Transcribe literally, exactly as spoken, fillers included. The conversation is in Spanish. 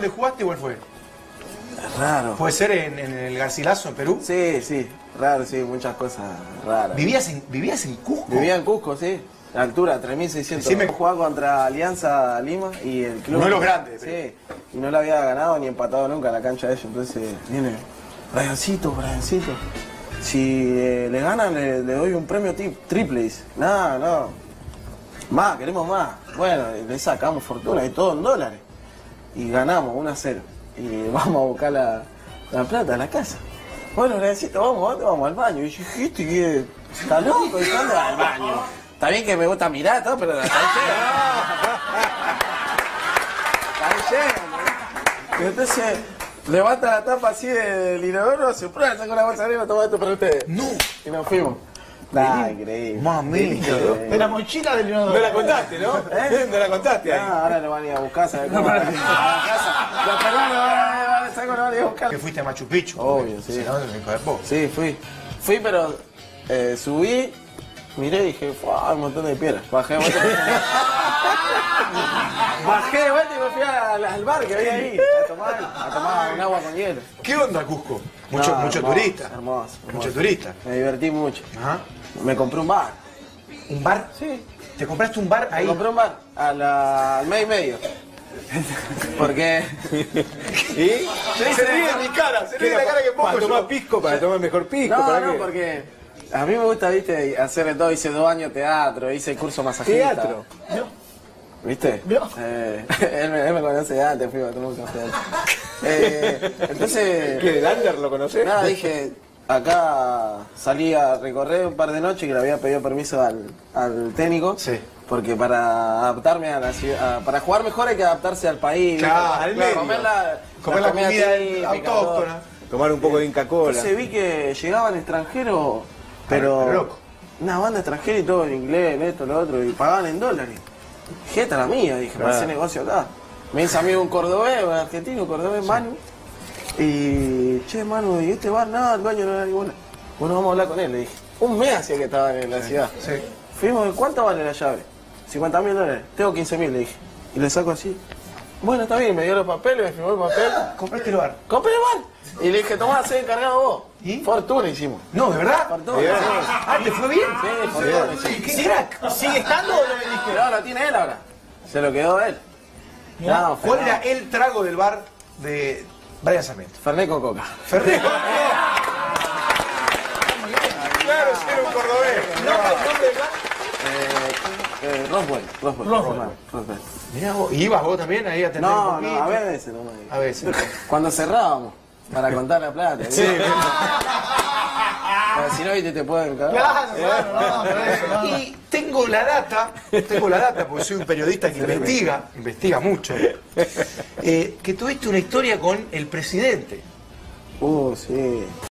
donde jugaste cuál fue? Raro. ¿Puede ser en, en el Garcilaso, en Perú? Sí, sí, raro, sí, muchas cosas raras. ¿Vivías en, ¿Vivías en Cusco? Vivía en Cusco, sí. La altura, tres mil seiscientos. Sí, me- Jugaba contra Alianza Lima y el club. Uno de los grandes, Sí, y no le había ganado ni empatado nunca la cancha de ellos. Entonces viene, Briancito, Briancito. Si eh, le ganan, le, le doy un premio tip, triple. Dice. No, no. Más, queremos más. Bueno, le sacamos fortuna y todo en dólares. Y ganamos uno a cero. Y vamos a buscar la, la plata a la casa. Bueno, Briancito, vamos, ¿dónde vamos? Al baño. Y yo dije, ¿este qué? ¿Está loco? ¿Y dónde va al baño? Está bien que me gusta mirar todo, pero está lleno. Está lleno. Y entonces levanta la tapa así del inodoro, se prueba, saca una bolsa arriba, toma esto para ustedes. No. Y nos fuimos. Nah, increíble. Mamita. De la mochila del inodoro. No la contaste, ¿no? ¿Eh? No la contaste ahí. Ah, ahora lo van a ir a buscar, ¿sabes cómo? A la casa. Los peruanos van a ¿sabes cómo lo van a ir a buscar? Que fuiste a Machu Picchu. Obvio, sí. Si no, hijo de po. Sí, fui. Fui, pero eh, subí, miré y dije, ¡fua! Un montón de piedras. Bajé de vuelta. Bajé de vuelta y me fui al, al bar que había ahí a tomar, a tomar un agua con hielo. ¿Qué onda Cusco? Mucho, No, mucho hermoso, turista. Hermoso, hermoso. Mucho turista. Me divertí mucho. Ajá. Me compré un bar. ¿Un bar? Sí. ¿Te compraste un bar Me ahí? compré un bar a la, al mes y medio. Porque. ¿Y? Se ríe de mi cara, se ríe de la cara que pongo Para yo. tomar pisco, para tomar mejor pisco, No, ¿para no, qué? porque a mí me gusta, viste, hacer de todo. Hice dos años teatro, hice curso masajista. ¿Teatro? ¿Viste? ¿Vio? Eh, él, me, él me conoce de antes, fui a tomar un café antes. Eh, entonces, ¿Qué, el Ander lo conocés? nada, dije, acá salí a recorrer un par de noches que le había pedido permiso al, al técnico. Sí. Porque para adaptarme a la ciudad, a- para jugar mejor hay que adaptarse al país. Claro, ¿viste? al medio. Comer la, Comer la comida típica, autóctona. Tomar un poco de Inca Cola. entonces vi que llegaban extranjeros, pero Pero loco. una banda extranjera y todo en inglés, en esto, lo otro, y pagaban en dólares. Jeta la mía, dije, para hacer negocio acá. Me hice amigo un cordobés, un argentino, un cordobés, Manu. Y, che, Manu, ¿y este bar? Nada, el baño no era ninguna. Bueno, vamos a hablar con él, le dije. Un mes hacía que estaban en la ciudad. Sí. Fuimos, ¿cuánto vale la llave? cincuenta mil dólares. Tengo quince mil, le dije. Y le saco así. Bueno, está bien, me dio los papeles, me firmó el papel. ¿Compraste el bar? ¡Compré el bar! Y le dije, tomá, sé encargado vos. ¿Y? Fortuna hicimos. No, ¿de verdad? Fortuna, Bien. sí. Ah, ¿te fue bien? Sí, fortuna, sí. ¿Qué crack? ¿Sigue estando o lo vendiste? No, lo tiene él ahora. Se lo quedó él. No, ¿Cuál Fernet. era el trago del bar de Brian Sarmiento? Fernet con coca. Fernet. Claro, si era un cordobés. ¿Nombre, nombre del bar? Eh, eh, Roswell. Roswell. Roswell. Roswell. Mirá vos, ¿y ibas vos también ahí a tener un No, no, poquito? a veces no. A veces. Cuando cerrábamos, para contar la plata. Sí. Si no, viste, te pueden cagar. Claro, claro, no, por eso, no, no. Y tengo la data, tengo la data porque soy un periodista que investiga, investiga mucho, eh, que tuviste una historia con el presidente. Uh, sí.